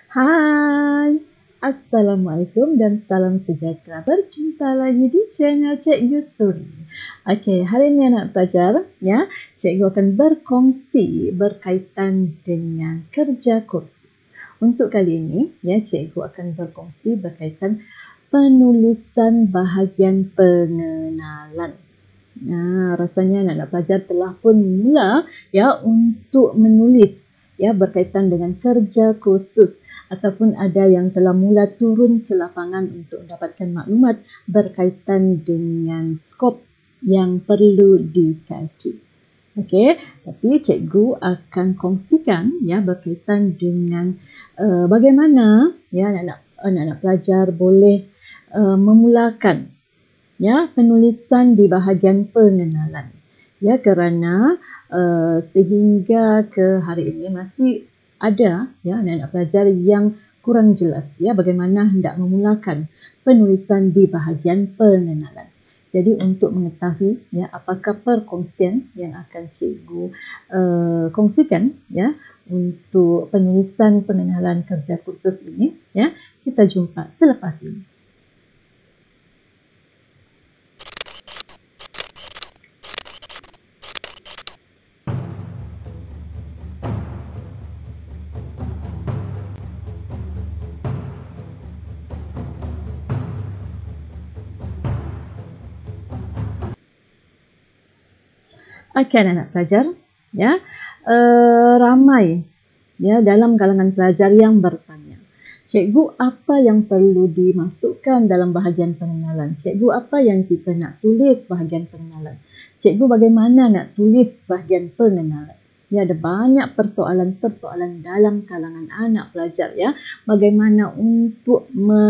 Hai, Assalamualaikum dan salam sejahtera. Berjumpa lagi di channel Cikgu Suri. Okey, hari ini anak pelajar, ya, cikgu akan berkongsi berkaitan dengan kerja kursus. Untuk kali ini, ya, cikgu akan berkongsi berkaitan penulisan bahagian pengenalan. Rasanya anak-anak pelajar telah pun mula, ya, untuk menulis, ya, berkaitan dengan kerja kursus, ataupun ada yang telah mula turun ke lapangan untuk mendapatkan maklumat berkaitan dengan skop yang perlu dikaji. Okey, tapi cikgu akan kongsikan, ya, berkaitan dengan bagaimana, ya, anak-anak pelajar boleh memulakan, ya, penulisan di bahagian pengenalan. Ya, kerana sehingga ke hari ini masih ada, ya, anak-anak pelajar yang kurang jelas, ya, bagaimana hendak memulakan penulisan di bahagian pengenalan. Jadi untuk mengetahui, ya, apakah perkongsian yang akan cikgu kongsikan, ya, untuk penulisan pengenalan kerja kursus ini, ya, kita jumpa selepas ini. Okey, anak-anak pelajar, ya, ramai, ya, dalam kalangan pelajar yang bertanya, cikgu, apa yang perlu dimasukkan dalam bahagian pengenalan? Cikgu, apa yang kita nak tulis bahagian pengenalan? Cikgu, bagaimana nak tulis bahagian pengenalan? Ya, ada banyak persoalan-persoalan dalam kalangan anak pelajar, ya, bagaimana untuk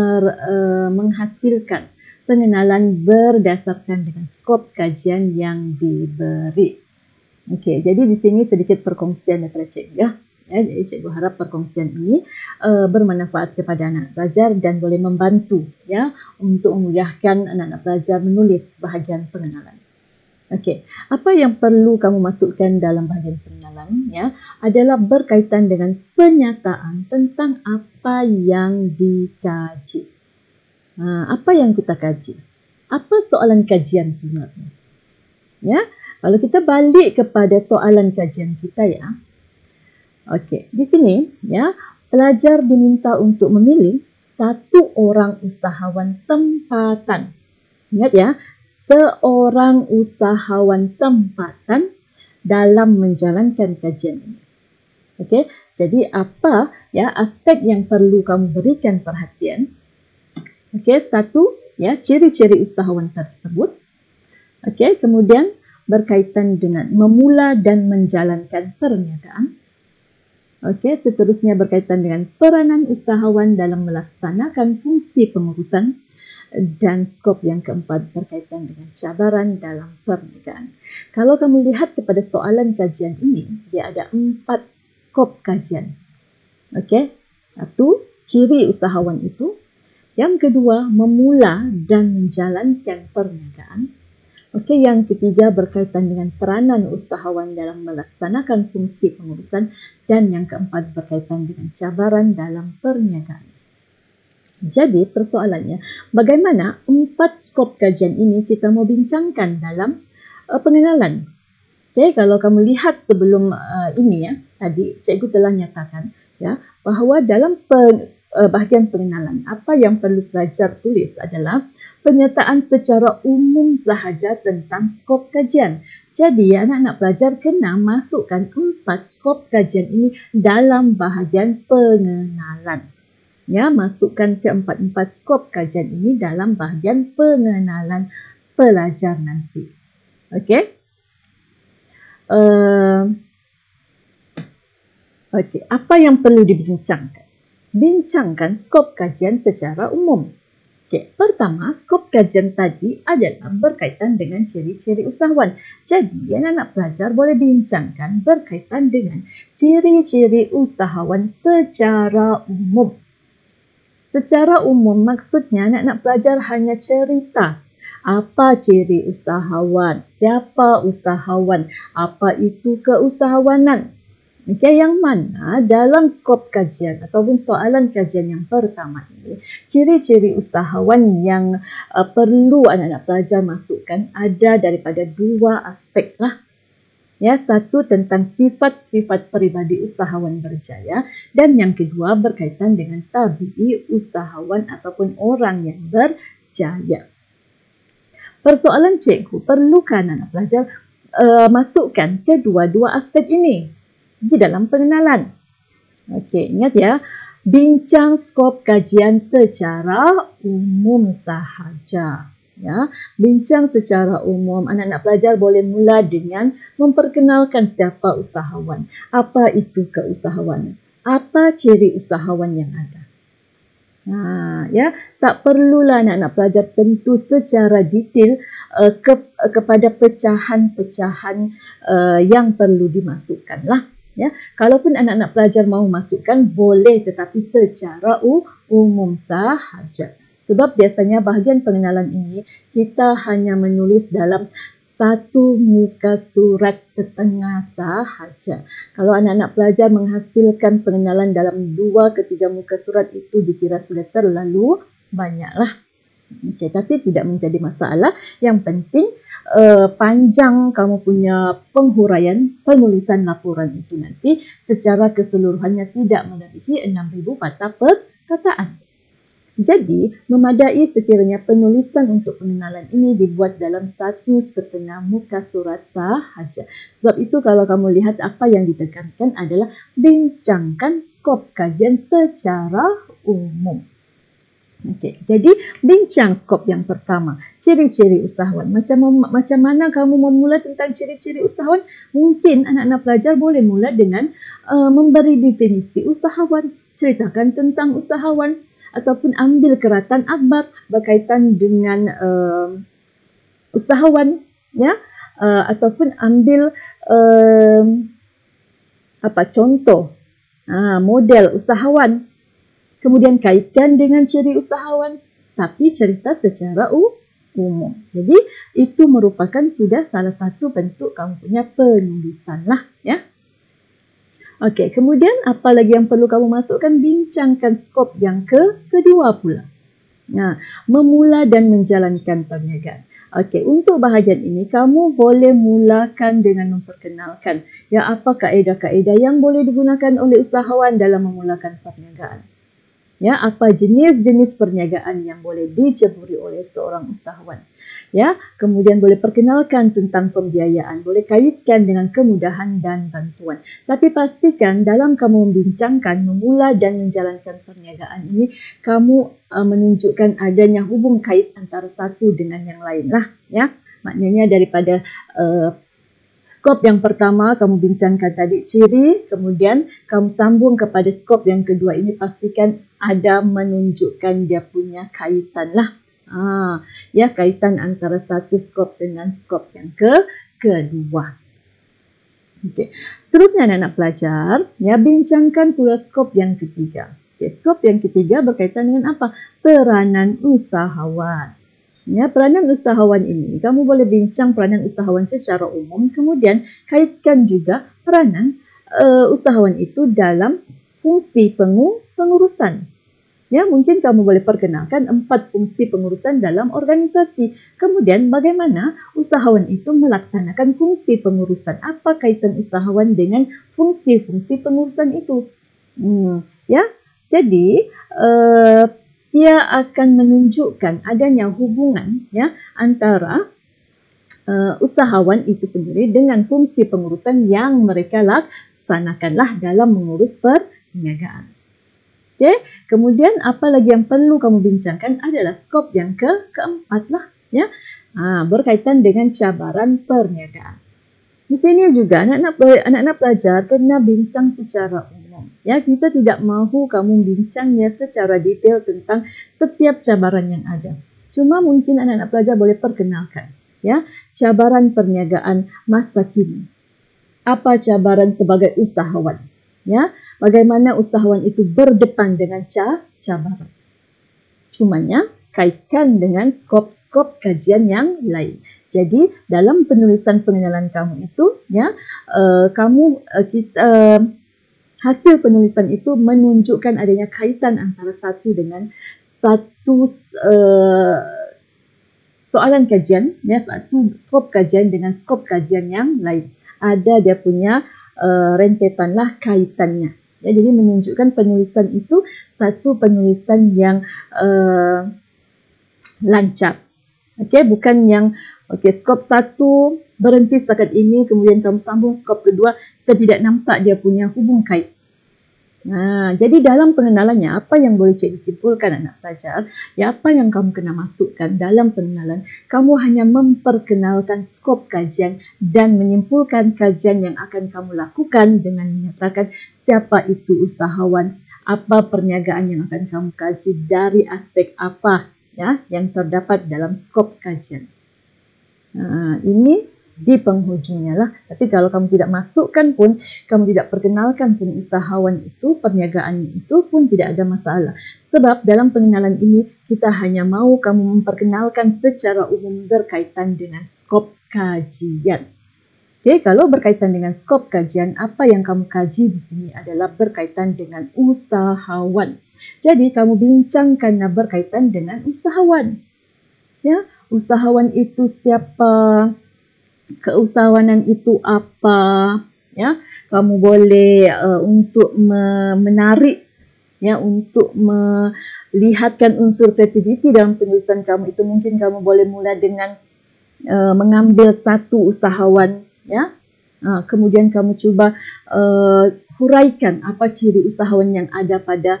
menghasilkan pengenalan berdasarkan dengan skop kajian yang diberi. Okey, jadi di sini sedikit perkongsian daripada cikgu, ya. Jadi cikgu harap perkongsian ini bermanfaat kepada anak pelajar dan boleh membantu, ya, untuk memudahkan anak-anak pelajar menulis bahagian pengenalan. Okey, apa yang perlu kamu masukkan dalam bahagian pengenalan, ya, adalah berkaitan dengan penyataan tentang apa yang dikaji. Apa yang kita kaji? Apa soalan kajian sebenarnya? Ya, kalau kita balik kepada soalan kajian kita, ya. Okey, di sini, ya, pelajar diminta untuk memilih satu orang usahawan tempatan. Ingat, ya, seorang usahawan tempatan dalam menjalankan kajian ini. Okey, jadi apa, ya, aspek yang perlu kamu berikan perhatian? Okey, satu, ya, ciri-ciri usahawan tersebut. Okey, kemudian berkaitan dengan memula dan menjalankan perniagaan. Okey, seterusnya berkaitan dengan peranan usahawan dalam melaksanakan fungsi pengurusan, dan skop yang keempat berkaitan dengan cabaran dalam perniagaan. Kalau kamu lihat kepada soalan kajian ini, dia ada 4 skop kajian. Okey, satu, ciri usahawan itu. Yang kedua, memula dan menjalankan perniagaan. Okey, yang ketiga berkaitan dengan peranan usahawan dalam melaksanakan fungsi pengurusan, dan yang keempat berkaitan dengan cabaran dalam perniagaan. Jadi persoalannya, bagaimana 4 skop kajian ini kita mau bincangkan dalam pengenalan? Okey, kalau kamu lihat sebelum ini, ya, tadi cikgu telah nyatakan, ya, bahawa dalam bahagian pengenalan, apa yang perlu pelajar tulis adalah pernyataan secara umum sahaja tentang skop kajian. Jadi, anak-anak pelajar kena masukkan 4 skop kajian ini dalam bahagian pengenalan. Ya, masukkan ke-4 skop kajian ini dalam bahagian pengenalan pelajar nanti. Okey. Okey, apa yang perlu dibincangkan? Bincangkan skop kajian secara umum. Okey, pertama, skop kajian tadi adalah berkaitan dengan ciri-ciri usahawan. Jadi, anak-anak pelajar boleh bincangkan berkaitan dengan ciri-ciri usahawan secara umum. Secara umum maksudnya anak-anak pelajar hanya cerita apa ciri usahawan, siapa usahawan, apa itu keusahawanan. Okay, yang mana dalam skop kajian ataupun soalan kajian yang pertama ini, ciri-ciri usahawan yang perlu anak-anak pelajar masukkan ada daripada dua aspek lah. Ya, satu tentang sifat-sifat peribadi usahawan berjaya dan yang kedua berkaitan dengan tabi'i usahawan ataupun orang yang berjaya. Persoalan cikgu, perlukan anak pelajar masukkan kedua-dua aspek ini di dalam pengenalan. Okey, ingat ya, bincang skop kajian secara umum sahaja. Ya, bincang secara umum, anak-anak pelajar boleh mula dengan memperkenalkan siapa usahawan, apa itu keusahawanan, apa ciri usahawan yang ada. Ya, tak perlulah anak-anak pelajar sentuh secara detail kepada pecahan-pecahan yang perlu dimasukkan lah. Ya, kalaupun anak-anak pelajar mahu masukkan boleh, tetapi secara umum sahaja. Sebab biasanya bahagian pengenalan ini kita hanya menulis dalam satu muka surat setengah sahaja. Kalau anak-anak pelajar menghasilkan pengenalan dalam 2 ke 3 muka surat itu dikira sudah terlalu banyaklah. Okey, tapi tidak menjadi masalah. Yang penting panjang kamu punya penghuraian penulisan laporan itu nanti secara keseluruhannya tidak melebihi 6,000 patah perkataan. Jadi, memadai sekiranya penulisan untuk pengenalan ini dibuat dalam 1,5 muka surat sahaja. Sebab itu kalau kamu lihat apa yang ditekankan adalah bincangkan skop kajian secara umum. Okey, jadi bincang skop yang pertama, ciri-ciri usahawan. Macam mana kamu memula tentang ciri-ciri usahawan? Mungkin anak-anak pelajar boleh mula dengan memberi definisi usahawan, ceritakan tentang usahawan, ataupun ambil keratan akhbar berkaitan dengan usahawan, ya, ataupun ambil contoh model usahawan. Kemudian kaitkan dengan ciri usahawan, tapi cerita secara umum. Jadi itu merupakan sudah salah satu bentuk kamu punya penulisan lah, ya. Okey, kemudian apa lagi yang perlu kamu masukkan? Bincangkan skop yang kedua pula. Memula dan menjalankan perniagaan. Okey, untuk bahagian ini kamu boleh mulakan dengan memperkenalkan ya apa kaedah-kaedah yang boleh digunakan oleh usahawan dalam memulakan perniagaan. Ya, apa jenis-jenis perniagaan yang boleh diceburi oleh seorang usahawan. Ya, kemudian boleh perkenalkan tentang pembiayaan, boleh kaitkan dengan kemudahan dan bantuan. Tapi pastikan dalam kamu membincangkan, memula dan menjalankan perniagaan ini, kamu menunjukkan adanya hubung kait antara satu dengan yang lain lah. Ya, maknanya daripada skop yang pertama kamu bincangkan tadi ciri, kemudian kamu sambung kepada skop yang kedua ini, pastikan ada menunjukkan dia punya kaitan lah. Ya, kaitan antara satu skop dengan skop yang kedua. Okey. Seterusnya anak-anak pelajar, ya, bincangkan pula skop yang ketiga. Okey, skop yang ketiga berkaitan dengan apa? Peranan usahawan. Ya, peranan usahawan ini, kamu boleh bincang peranan usahawan secara umum, kemudian kaitkan juga peranan usahawan itu dalam fungsi pengurusan. Ya, mungkin kamu boleh perkenalkan 4 fungsi pengurusan dalam organisasi. Kemudian bagaimana usahawan itu melaksanakan fungsi pengurusan? Apa kaitan usahawan dengan fungsi-fungsi pengurusan itu? Ya, jadi dia akan menunjukkan adanya hubungan ya antara usahawan itu sendiri dengan fungsi pengurusan yang mereka laksanakanlah dalam mengurus perniagaan. Okey, kemudian apa lagi yang perlu kamu bincangkan adalah skop yang keempat lah, ya. Berkaitan dengan cabaran perniagaan. Di sini juga anak-anak pelajar kena bincang secara umum. Ya, kita tidak mahu kamu bincangnya secara detail tentang setiap cabaran yang ada. Cuma mungkin anak-anak pelajar boleh perkenalkan, ya, cabaran perniagaan masa kini. Apa cabaran sebagai usahawan? Ya, bagaimana usahawan itu berdepan dengan cabaran. Cumanya kaitkan dengan skop-skop kajian yang lain. Jadi dalam penulisan pengenalan kamu itu, ya, hasil penulisan itu menunjukkan adanya kaitan antara satu dengan satu soalan kajian, ya, satu skop kajian dengan skop kajian yang lain. Ada dia punya rentetan lah kaitannya. Ya, jadi menunjukkan penulisan itu satu penulisan yang lancar. Okey, bukan yang skop 1 berhenti setakat ini, kemudian kamu sambung skop kedua, kita tidak nampak dia punya hubung kait. Jadi dalam pengenalannya, apa yang boleh cikgu simpulkan anak pelajar, ya, apa yang kamu kena masukkan dalam pengenalan, kamu hanya memperkenalkan skop kajian dan menyimpulkan kajian yang akan kamu lakukan dengan menyatakan siapa itu usahawan, apa perniagaan yang akan kamu kaji, dari aspek apa, ya, yang terdapat dalam skop kajian. Ini di penghujungnya lah. Tapi kalau kamu tidak masukkan pun, kamu tidak perkenalkan pun usahawan itu, perniagaannya itu pun tidak ada masalah. Sebab dalam pengenalan ini, kita hanya mau kamu memperkenalkan secara umum berkaitan dengan skop kajian. Okey, kalau berkaitan dengan skop kajian, apa yang kamu kaji di sini adalah berkaitan dengan usahawan. Jadi, kamu bincangkan berkaitan dengan usahawan. Ya, usahawan itu siapa? Keusahawanan itu apa, ya, kamu boleh untuk menarik, ya, untuk melihatkan unsur kreativiti dalam penulisan kamu itu, mungkin kamu boleh mula dengan mengambil satu usahawan, ya, kemudian kamu cuba huraikan apa ciri usahawan yang ada pada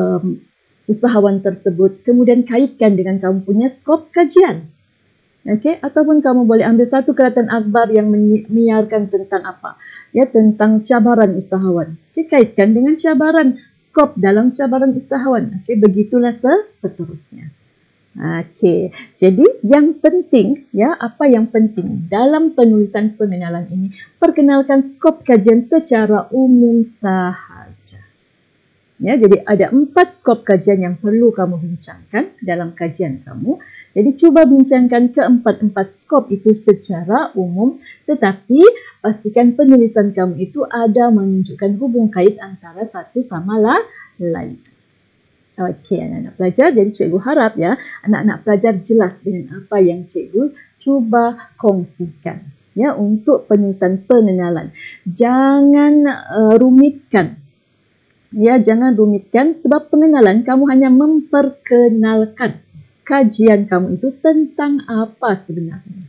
usahawan tersebut, kemudian kaitkan dengan kamu punya skop kajian. Okey, ataupun kamu boleh ambil satu keratan akhbar yang menyiarkan tentang apa? Ya, tentang cabaran usahawan. Okey, kaitkan dengan cabaran, skop dalam cabaran usahawan. Okey, begitulah seterusnya. Okey, jadi yang penting, ya, apa yang penting dalam penulisan pengenalan ini, perkenalkan skop kajian secara umum sahaja. Ya, jadi ada 4 skop kajian yang perlu kamu bincangkan dalam kajian kamu. Jadi cuba bincangkan keempat-empat skop itu secara umum, tetapi pastikan penulisan kamu itu ada menunjukkan hubung kait antara satu sama lain. Okey, anak-anak pelajar, jadi cikgu harap, ya, anak-anak pelajar jelas dengan apa yang cikgu cuba kongsikan, ya, untuk penulisan pengenalan. Jangan rumitkan. Ya, jangan rumitkan, sebab pengenalan kamu hanya memperkenalkan kajian kamu itu tentang apa sebenarnya.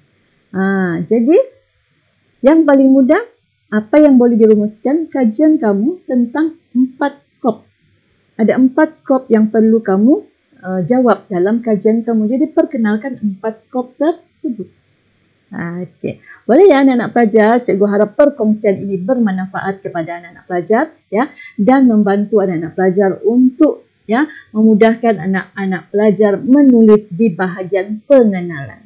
Jadi yang paling mudah, apa yang boleh dirumuskan, kajian kamu tentang 4 skop. Ada 4 skop yang perlu kamu jawab dalam kajian kamu. Jadi perkenalkan 4 skop tersebut. Okey, boleh ya anak-anak pelajar, cikgu harap perkongsian ini bermanfaat kepada anak-anak pelajar, ya, dan membantu anak-anak pelajar untuk, ya, memudahkan anak-anak pelajar menulis di bahagian pengenalan.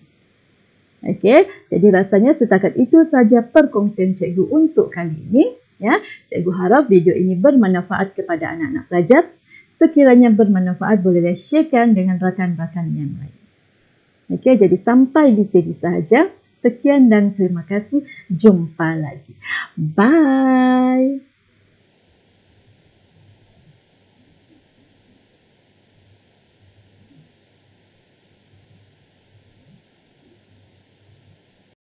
Okey, jadi rasanya setakat itu saja perkongsian cikgu untuk kali ini, ya. Cikgu harap video ini bermanfaat kepada anak-anak pelajar. Sekiranya bermanfaat, bolehlah sharekan dengan rakan-rakan yang lain. Okey, jadi sampai di sini sahaja. Sekian dan terima kasih. Jumpa lagi. Bye.